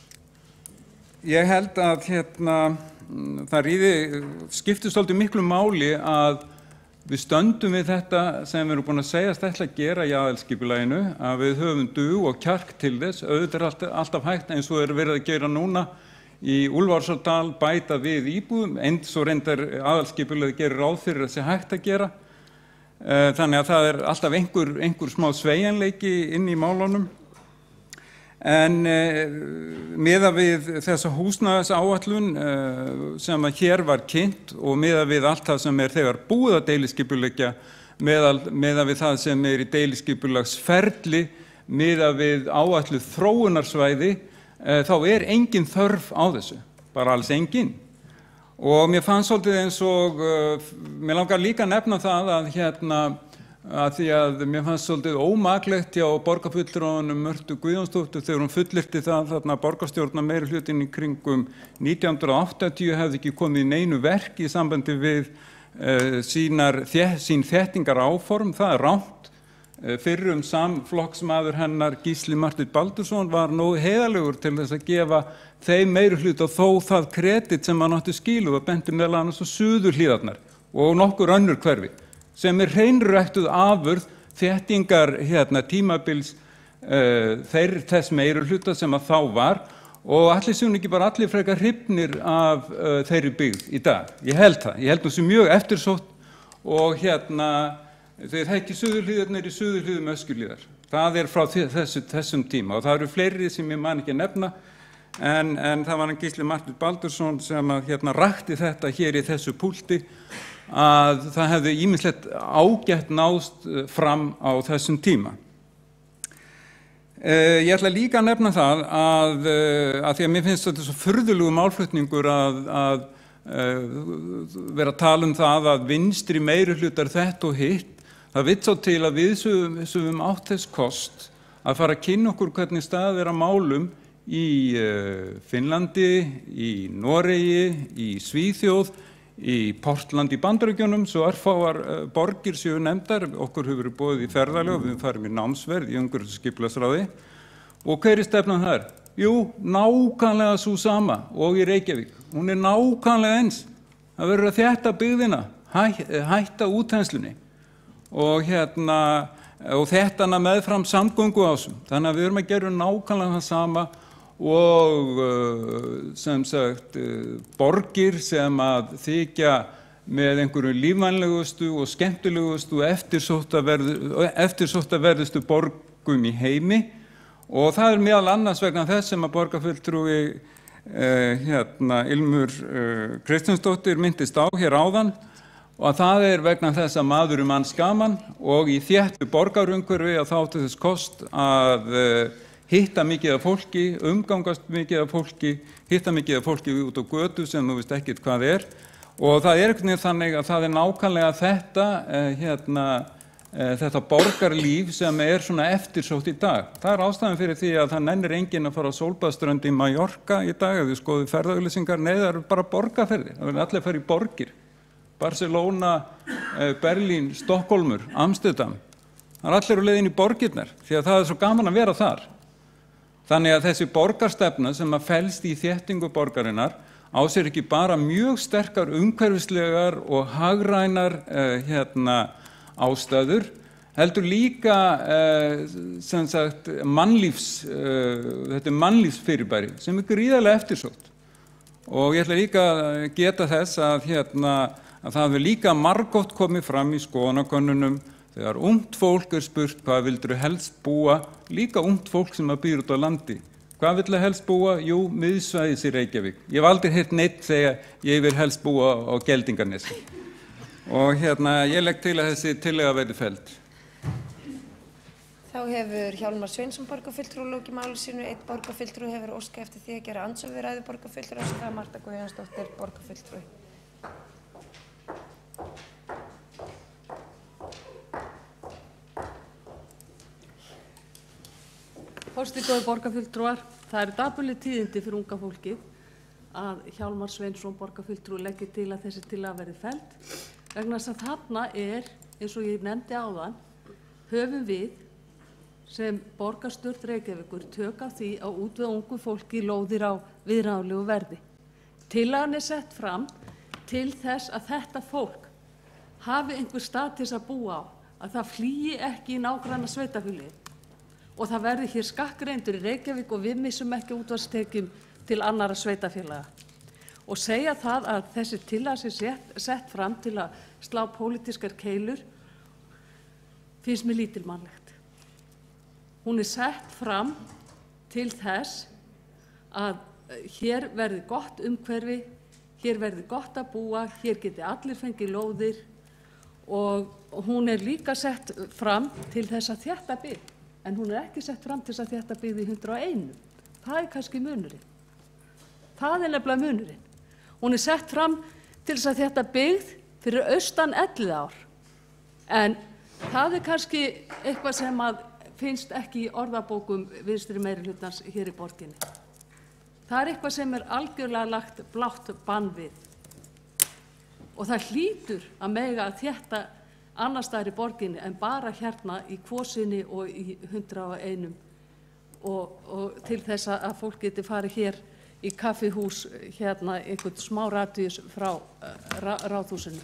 ég held að hérna, það ríði, skiptir svolítið miklu máli að við stöndum við þetta sem við erum búin að segjast ætla að gera í aðalskipulaginu, að við höfum dug og kjark til þess, auðvitað er alltaf, alltaf hægt eins og er verið að gera núna í Úlfarsárdal bæta við íbúðum, eins og reyndar aðalskipulagið gerir ráð fyrir að sé hægt að gera. Þannig að það er alltaf einhver, einhver smá sveigjanleiki inn í málunum. En uh, miðað við þessa húsnæðisáætlun uh, sem að hér var kynnt og miðað við allt það sem er þegar búið að deiliskipuleggja, miðað við það sem er í deiliskipulagsferli, miðað við áætluð þróunarsvæði, uh, þá er engin þörf á þessu, bara alls engin. Og mér fannst svolítið eins og, uh, mér langar líka að nefna það að hérna, að því að mér fannst svolítið ómaklegt hjá borgarfulltrúanum Mörtu Guðjónsdóttur þegar hún fullyrti það þarna borgarstjórnar meirihlutinn í kringum nítján hundruð áttatíu hefði ekki komið í neinu verk í sambandi við uh, sínar, þétt, sín þéttingar áform, það er rangt. Fyrrum samflokksmaður hennar Gísli Marteinn Baldursson var nógu heiðarlegur til þess að gefa þeim meirihluta þó það kredit sem hann átti skilið og benti meðal annars á Suðurhlíðarnar og nokkur önnur hverfi sem er hreinræktuð afurð þéttingar hérna, tímabils uh, þeir þess meirihluta sem að þá var og allir séu ekki bara allir frekar hrifnir af uh, þeirri byggð í dag. Ég held það, ég held það sem mjög eftirsótt og hérna þeir þekki Suðurhlíðarnar í Suðurhlíðum Öskjuhlíðar. Það er frá þessu, þessum tíma og það eru fleiri sem ég man ekki að nefna en, en það var hann Gísli Marteinn Baldursson sem að, hérna, rakti þetta hér í þessu púlti að það hefði ýmislegt ágætt náðst fram á þessum tíma. Uh, ég ætla líka að nefna það að, uh, að því að mér finnst þetta svo furðulegur málflutningur að, að uh, vera að tala um það að vinstri meirihlutar þetta og hitt. Það vill svo til að við höfum átt þess kost að fara að kynna okkur hvernig staðið er að málum í uh, Finnlandi, í Noregi, í Svíþjóð, í Portland í Bandaríkjunum, svo örfáar borgir séu nefndar, okkur hefur verið boðið í ferðalög, við farum í námsverð í umhverfisskipulagsráði. Og hver er stefnan þar? Jú, nákvæmlega svo sama og í Reykjavík. Hún er nákvæmlega eins. Það verður að þétta byggðina, hæ, hætta útþenslunni og, hérna, og þetta meðfram samgönguásum. Þannig að við erum að gera nákvæmlega það sama og sem sagt borgir sem að þykja með einhverju lífvænlegustu og skemmtilegustu og eftirsóttaverðustu borgum í heimi og það er meðal annars vegna þess sem að borgarfulltrúi eh, hérna Ilmur eh, Kristjánsdóttir minntist á hér áðan og að það er vegna þess að maður er manns gaman og í þéttu borgarumhverfi að þá áttu þess kost að eh, hitta mikið af fólki, umgangast mikið af fólki, hitta mikið af fólki út á götu sem þú veist ekkert hvað er og það er einhvern veginn þannig að það er nákvæmlega þetta, eh, hérna, eh, þetta borgarlíf sem er svona eftirsótt í dag. Það er ástæðan fyrir því að það nennir enginn að fara á sólbaðströnd í Mallorca í dag, ef þið skoðið ferðauglýsingar, nei það eru bara borgarferðir, það verður allir að fara í borgir. Barcelona, eh, Berlín, Stokkólmur, Amsterdam, það er allir á leiðin í borgirnar því að það er svo gaman að vera þar. Þannig að þessi borgarstefna sem að felst í þéttingu borgarinnar á sér ekki bara mjög sterkar umhverfislegar og hagrænar eh, hérna, ástæður, heldur líka eh, sem sagt, mannlífs, eh, þetta er mannlífsfyrirbæri sem er gríðarlega eftirsótt. Og ég ætla líka að geta þess að, hérna, að það hefur líka margótt komið fram í skoðanakönnunum þegar ungt fólk er spurt hvað vildur helst búa, líka ungt fólk sem að býr út á landi. Hvað vill það helst búa? Jú, miðsvæðis í Reykjavík. Ég hef aldrei heyrt neitt segja ég vil helst búa á Geldinganesi. Og hérna, ég legg til að þessi tillaga verði felld. Þá hefur Hjálmar Sveinsson borgarfulltrúi lokið máli sínu, einn borgarfulltrúi hefur óskað eftir því að gera andsvör við ræðu borgarfulltrúa og það er Marta Guðjónsdóttir borgarfulltrúi. Forseti, góðir borgarfulltrúar, það eru dapurleg tíðindi fyrir unga fólki að Hjálmar Sveinsson borgarfulltrúi leggi til að þessi tillaga verði felld vegna þess að þarna er, eins og ég nefndi áðan, höfum við sem borgarstjórn Reykjavíkur tök af því að útvega ungu fólki lóðir á viðráðanlegu verði. Tillagan er sett fram til þess að þetta fólk hafi einhver stað til þess að búa á, að það flýi ekki í nágranna sveitarfélögin og það verði hér skakkgreindur í Reykjavík og við missum ekki útvarpstekjum til annarra sveitarfélaga. Og segja það að þessi tillaga sé sett, sett fram til að slá pólitískar keilur finnst mér lítilmannlegt. Hún er sett fram til þess að hér verði gott umhverfi, hér verði gott að búa, hér geti allir fengið lóðir og hún er líka sett fram til þess að þétta byggð. En hún er ekki sett fram til þess að þétta byggð í hundrað og eitt. Það er kannski munurinn. Það er nefnilega munurinn. Hún er sett fram til þess að þétta byggð fyrir austan ellefu ár. En það er kannski eitthvað sem að finnst ekki í orðabókum vinstri meirihlutans hér í borginni. Það er eitthvað sem er algjörlega lagt blátt bann við. Og það hlýtur að mega að þétta annar staðar í borginni en bara hérna í Kvosinni og í hundrað og eitt og, og til þess að fólk geti farið hér í kaffihús hérna einhvern smá radíus frá uh, ráðhúsinu.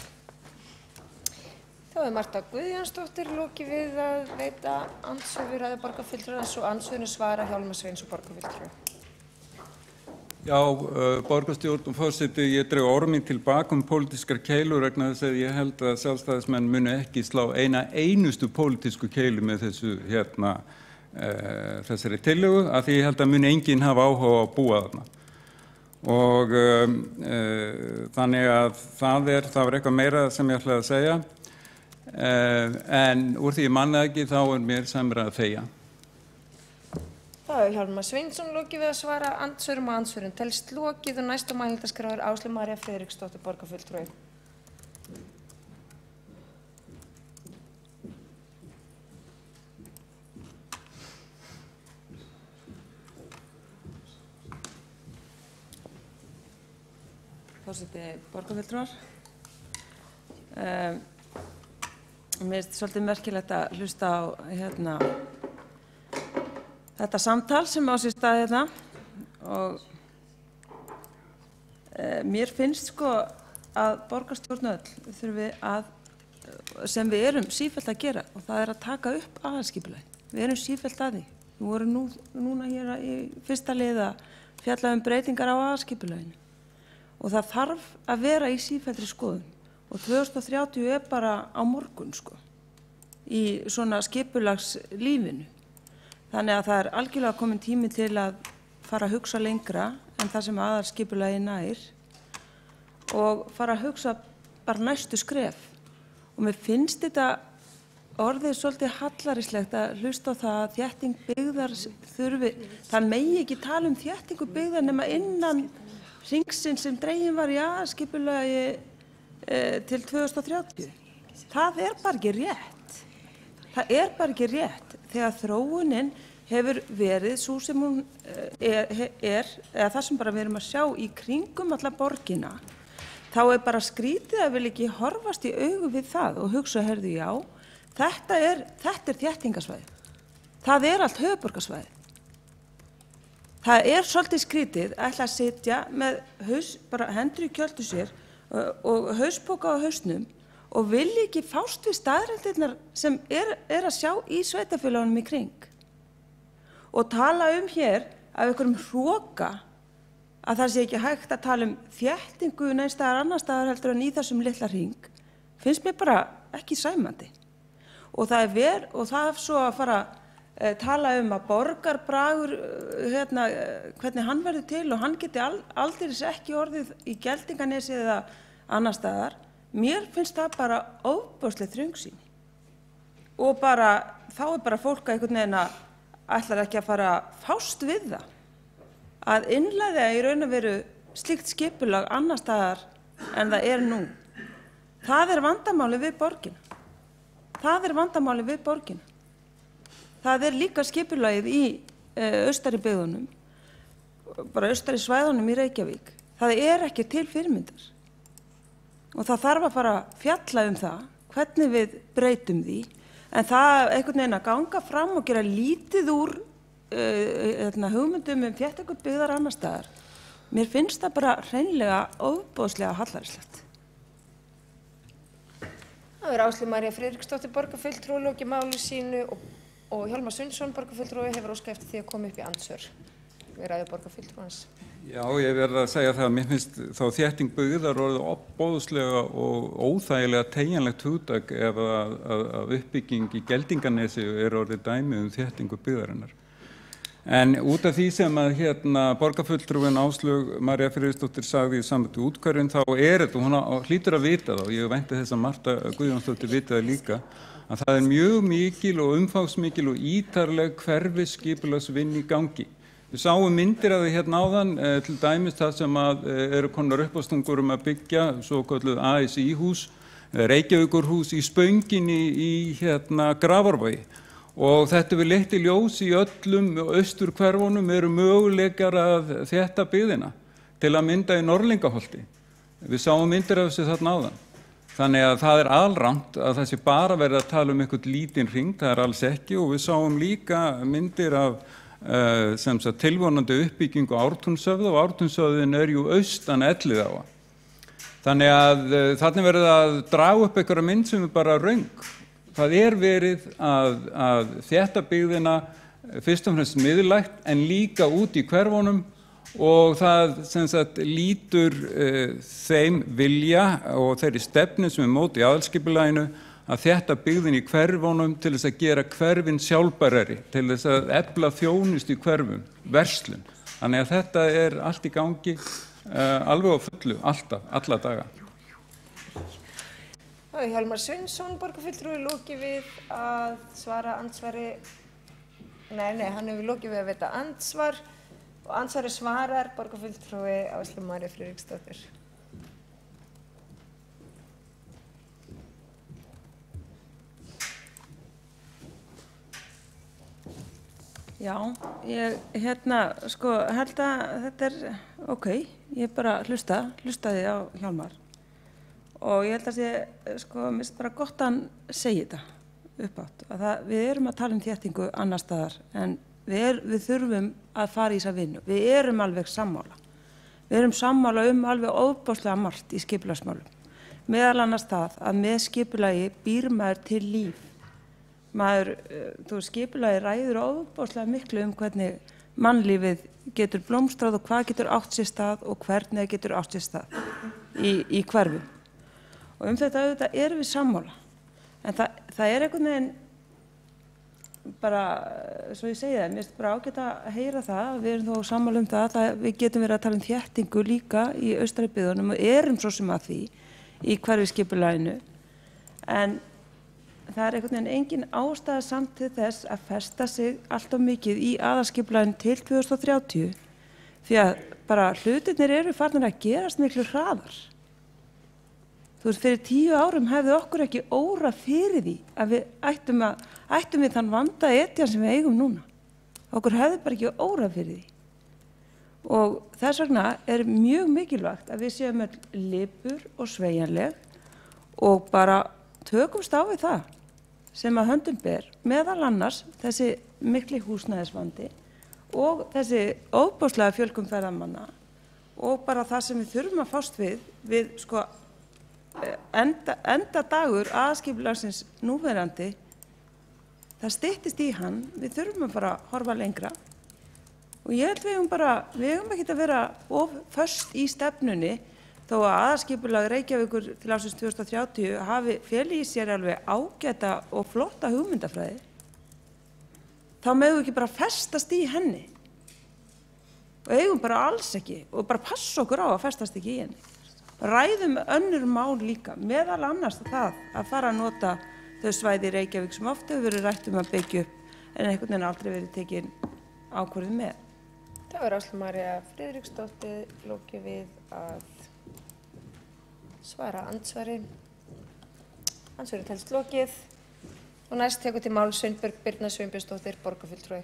Þá er Marta Guðjónsdóttir lokið við að veita andsvör við ræðu borgarfulltrúans og andsvörinu svara Hjálmar Sveinsson borgarfulltrúi. Já, uh, borgarstjórn og forseti, ég dreg orð mín tilbaka um pólitískar keilur vegna þess að ég held að sjálfstæðismenn muni ekki slá eina einustu pólitísku keilu með þessu hérna uh, þessari tillögu af því ég held að muni enginn hafa áhuga á að búa þarna. Og um, uh, þannig að það er, það var eitthvað meira sem ég ætlaði að segja uh, en úr því ég manna ekki þá er mér samræð að þegja. Þá hefur Hjálmar Sveinsson lokið við að svara andsvörum og andsvörum telst lokið og næsta mælendaskrá er Áslaug María Friðriksdóttir borgarfulltrúi. Forseti borgarfulltrúar. Um, mér finnst svolítið merkilegt að hlusta á hérna, þetta samtal sem á sér stað hérna og uh, mér finnst sko að borgarstjórn öll þurfi að, sem við erum sífellt að gera og það er að taka upp aðalskipulagið. Við erum sífellt að því. Við vorum nú, núna hér í fyrsta lið að fjalla um breytingar á aðalskipulaginu. Og það þarf að vera í sífelldri skoðun og tvö þúsund og þrjátíu er bara á morgun sko, í svona skipulagslífinu. Þannig að það er algjörlega komin tími til að fara að hugsa lengra en það sem aðalskipulagið nær og fara að hugsa bara næstu skref. Og mér finnst þetta orðið svolítið hallarislegt að hlusta á það að þétting byggðar þurfi, það megi ekki tala um þéttingu byggðar nema innan hringsinn sem dreginn var í aðalskipulagi e, til tvö þúsund og þrjátíu. Það er bara ekki rétt. Það er bara ekki rétt þegar þróunin hefur verið svo sem hún er, er eða það sem bara við erum að sjá í kringum alla borgina. Þá er bara skrítið að vil ekki horfast í augu við það og hugsa, heyrðu, já, þetta er, þetta er þéttingasvæði. Það er allt höfuðborgarsvæði. Það er svolítið skrítið að ætla að sitja með haus, bara hendur í kjöldu sér og, og hauspoka á hausnum og vilja ekki fást við staðreyndirnar sem er, er að sjá í sveitarfélögunum í kring. Og tala um hér af einhverjum hroka að það sé ekki hægt að tala um þéttingu neins staðar annar staðar heldur en í þessum litla hring, finnst mér bara ekki sæmandi. Og það er ver, og það er svo að fara að tala um að borgarbragur, hérna, hvernig hann verður til og hann geti aldeilis ekki orðið í Geldinganesi eða annar staðar. Mér finnst það bara ofboðsleg þröngsýn. Og bara, þá er bara fólk að einhvern veginn að ætlar ekki að fara að fást við það. Að innleiða í raun og veru slíkt skipulag annar staðar en það er nú. Það er vandamáli við borgina. Það er vandamáli við borgina. Það er líka skipulagið í austari byggðunum, bara austari svæðunum í Reykjavík. Það er ekki til fyrirmyndar. Og það þarf að fara að fjalla um það, hvernig við breytum því, en það einhvern veginn að ganga fram og gera lítið úr uh, hugmyndum um þéttingu byggðar annar staðar. Mér finnst það bara hreinlega ofboðslega hallarislegt. Það er Áslaug María Friðriksdóttir borgarfulltrúi lokið máli sínu og og Hjálmar Sundsson, borgarfulltrúi, hefur óskað eftir því að koma upp í andsvör við ræðu borgarfulltrúans. Já, ég verð að segja það að mér finnst þá þétting byggðar orðið óboðslega og óþægilega teygjanlegt hugtak ef að, að, að uppbygging í Geldinganesi er orðið dæmi um þéttingu byggðarinnar. En út af því sem að hérna borgarfulltrúin Áslaug María Friðriksdóttir sagði í sambandi útkvörðun, þá er þetta, hún hlýtur að vita það og ég vænti þess að Marta Guðjónsdóttir vita það líka, að það er mjög mikil og umfangsmikil og ítarleg hverfisskipulagsvinna í gangi. Við sáum myndir af því hérna áðan, eh, til dæmis það sem að eh, eru komnar uppástungur um að byggja svokölluð A S I-hús, eh, Reykjavíkurhús í Spönginni í hérna Grafarvogi. Og þetta við leitt í ljós í öllum austurhverfunum eru möguleikar að þétta byggðina til að mynda í Norðlingaholti. Við sáum myndir af þessu þarna áðan. Þannig að það er alrangt að það sé bara verið að tala um einhvern lítinn hring, það er alls ekki, og við sáum líka myndir af uh, sem sagt tilvonandi uppbyggingu Ártúnshöfða og Ártúnshöfðin er jú austan Elliðaáa. Þannig að uh, þarna verið að draga upp einhverja mynd sem er bara röng. Það er verið að, að þétta byggðina fyrst og fremst miðlægt en líka út í hverfunum og það sem sagt lítur uh, þeim vilja og þeirri stefnu sem er móti í aðalskipulaginu að þétta byggðin í hverfunum til þess að gera hverfin sjálfbærari, til þess að efla þjónustu í hverfum, verslun. Þannig að þetta er allt í gangi uh, alveg á fullu, alltaf, alla daga. Það er Hjálmar Sundsson, borgarfulltrúi, lokið við að svara andsvari. Nei, nei, hann hefur lokið við að veita andsvar. Og andsvari svarar borgarfulltrúi Áslaug María Friðriksdóttir. Já, ég hérna, sko, held að þetta er, ok, ég bara hlusta, hlustaði á Hjálmar og ég held að sé, sko, mér finnst bara gott að hann segi þetta upp átt. Að það, við erum að tala um þéttingu annar staðar en við, er, við þurfum að fara í þessa vinnu. Við erum alveg sammála. Við erum sammála um alveg ofboðslega margt í skipulagsmálum. Meðal annars það að með skipulagi býr maður til líf. Maður, þú veist, skipulagi ræður ofboðslega miklu um hvernig mannlífið getur blómstrað og hvað getur átt sér stað og hvernig það getur átt sér stað í, í hverfum. Og um þetta auðvitað erum við sammála. En það, það er einhvern veginn bara, svo ég segi það, mér finnst bara ágætt að heyra það, við erum þó sammála um það, það við getum verið að tala um þéttingu líka í austari byggðunum og erum svo sem að því í hverfisskipulaginu. En það er einhvern veginn engin ástæða samt til þess að festa sig allt of mikið í aðalskipulaginu til tvö þúsund og þrjátíu því að bara hlutirnir eru farnir að gerast miklu hraðar. Þú veist, fyrir tíu árum hefði okkur ekki óra fyrir því að við ættum, að, ættum við þann vanda etjan sem við eigum núna. Okkur hefði bara ekki óra fyrir því. Og þess vegna er mjög mikilvægt að við séum öll lipur og sveigjanleg og bara tökumst á við það sem að höndum ber, meðal annars þessi mikli húsnæðisvandi og þessi ofboðslega fjölgun ferðamanna og bara það sem við þurfum að fást við, við sko enda, enda dagur aðskipulagsins núverandi, það styttist í hann, við þurfum að bara horfa lengra og ég held við um bara, við höfum ekki að vera of föst í stefnunni þó að aðalskipulag Reykjavíkur til ársins tvö þúsund og þrjátíu hafi feli í sér alveg ágæta og flotta hugmyndafræði, þá megum við ekki bara festast í henni og eigum bara alls ekki og bara passa okkur á að festast ekki í henni. Ræðum önnur mál líka, meðal annars það að fara að nota þau svæði í Reykjavík sem oft hefur verið rætt um að byggja upp en einhvern veginn aldrei verið tekin ákvörðun með. Það var Áslaug María Friðriksdóttir lokið við að svara andsvari. Andsvari telst lokið og næst tekur til máls Sveinbjörg Birna Sveinbjörnsdóttir, borgarfulltrúi.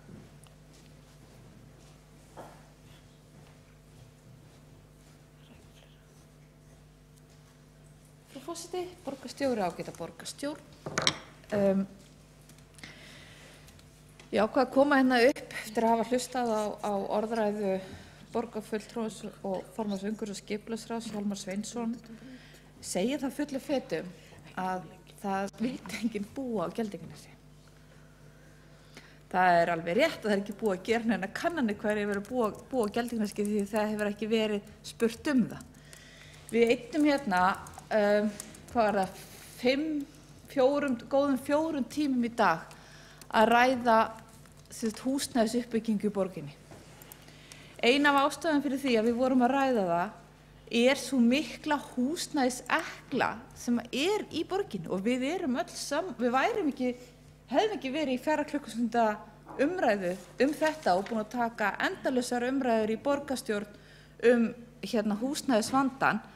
Frú forseti, borgarstjóri, ágæta borgarstjórn. Um, ég ákvað að koma hérna upp eftir að hafa hlustað á, á orðræðu borgarfulltrúans og formanns umhverfis- og skipulagsráðs Hjálmar Sveinsson segja það fullu fetum að það vildi enginn búa á Geldinganesi. Það er alveg rétt að það er ekki búið að gera neina kannanir hverjir verið búa, búa á Geldinganesi því það hefur ekki verið spurt um það. Við eyddum hérna Um, hvað er það, fimm, fjórum, góðum fjórum tímum í dag að ræða húsnæðisuppbyggingu í borginni. Ein af ástæðum fyrir því að við vorum að ræða það er svo mikla húsnæðisekla sem er í borginni og við erum öll saman, við værum ekki, hefðum ekki verið í fjara klukkustunda umræðu um þetta og búin að taka endalausar umræður í borgarstjórn um hérna húsnæðisvandann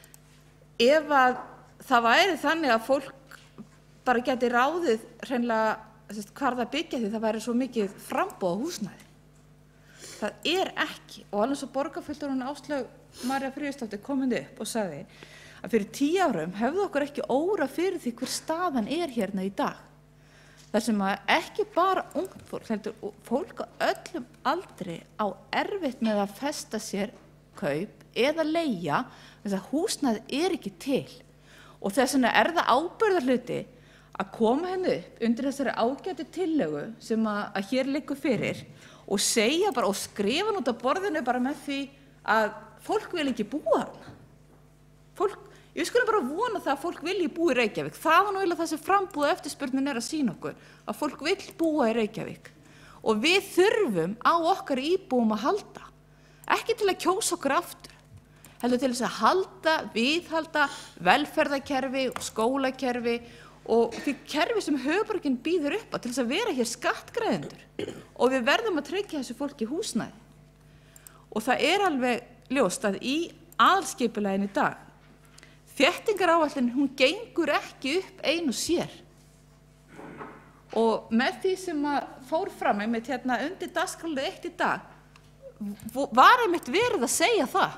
ef að það væri þannig að fólk bara geti ráðið hreinlega hvar það byggja því það væri svo mikið framboð á húsnæði. Það er ekki og alveg svo borgarfulltrúin Áslaug María Friðriksdóttir komin upp og sagði að fyrir tíu árum hefðu okkur ekki óra fyrir því hver staðan er hérna í dag. Það sem að ekki bara ungt fólk, heldur fólk á öllum aldri á erfitt með að festa sér kaup eða leigja þess að húsnæði er ekki til og þess vegna er það ábyrgðarhluti að koma henni upp undir þessari ágætu tillögu sem að, að hér liggur fyrir og segja bara og skrifa út á borðinu bara með því að fólk vil ekki búa þarna. Fólk, ég skulum bara vona það að fólk vilji búa í Reykjavík. Það var nú eiginlega það sem frambúð og eftirspurnin er að sýna okkur, að fólk vill búa í Reykjavík og við þurfum á okkar íbúum að halda, ekki til að kjósa okkur aftur. Heldur til þess að halda, viðhalda velferðarkerfi og skólakerfi og því kerfi sem höfuðborgin býður upp á til þess að vera hér skattgreiðendur og við verðum að tryggja þessu fólki húsnæði. Og það er alveg ljóst að í aðalskipulaginu í dag, þéttingaráætlunin hún gengur ekki upp ein og sér. Og með því sem að fór fram einmitt hérna undir dagskrárlið eitt í dag, var einmitt verið að segja það.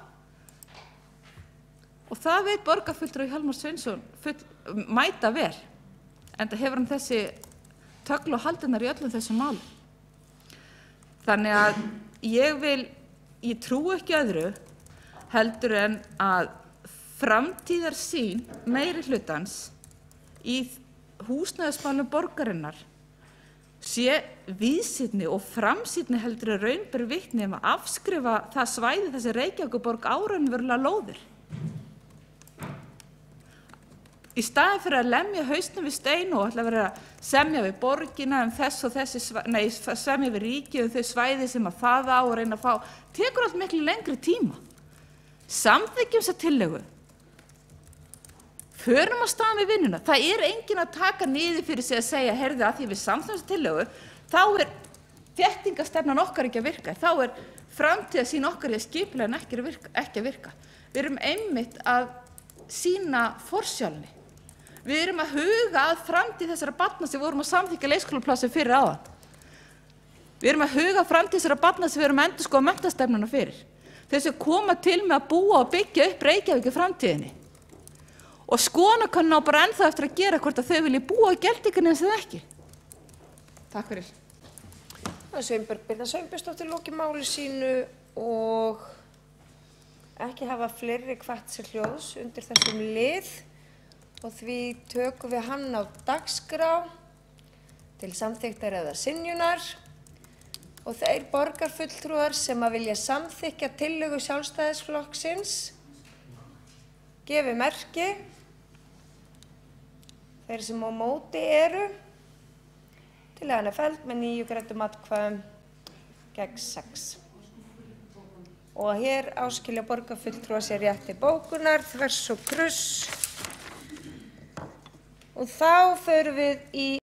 Og það veit borgarfulltrúi Hjálmar Sveinsson full, mæta vel, enda hefur hann þessi tögl og haldinnar í öllum þessum málum. Þannig að ég vil, ég trú ekki öðru heldur en að framtíðarsýn meiri hlutans í húsnæðismálum borgarinnar sé víðsýnni og framsýnni heldur en raun ber vitni um að afskrifa það svæði þessi Reykjavíkurborg áraunverulega lóðir. Í staðinn fyrir að lemja hausnum við stein og ætla að vera að semja við borgina um þess og þessi svæði, nei, semja við ríki um þau svæði sem að það á og reyna að fá, tekur allt miklu lengri tíma. Samþykkjum þessa tillögu. Förum að staða með vinnuna. Það er enginn að taka niður fyrir sig að segja, heyrðu, að því við samþykkjum þessa tillögu, þá er þéttingastefnan okkar ekki að virka. Þá er framtíðarsýn okkar í að skipulegin ekki að virka. Ekki að virka. Við erum einmitt að sýna forsjálni. Við erum að huga að framtíð þessara barna sem vorum að samþykkja leikskólaplássið fyrir áðan. Við erum að huga að framtíð þessara barna sem við erum að endurskoða menntastefnuna fyrir. Þeir sem koma til með að búa og byggja upp Reykjavík í framtíðinni. Og skoðanakönnun á bara ennþá eftir að gera hvort að þau vilji búa í Geldinganesið eða ekki. Takk fyrir. Það er Sveinbjörg Birna Sveinbjörnsdóttir loki máli sínu og ekki hafa fleiri hvatt sér hljóðs undir þessum lið og því tökum við hann á dagskrá til samþykktar eða synjunar og þeir borgarfulltrúar sem að vilja samþykkja tillögu Sjálfstæðisflokksins gefi merki. Þeir sem á móti eru, tillagan er felld með níu greiddum atkvæðum gegn sex. Og hér áskilja borgarfulltrúar sér rétt til bókunar, þvers og kruss. Og þá förum við í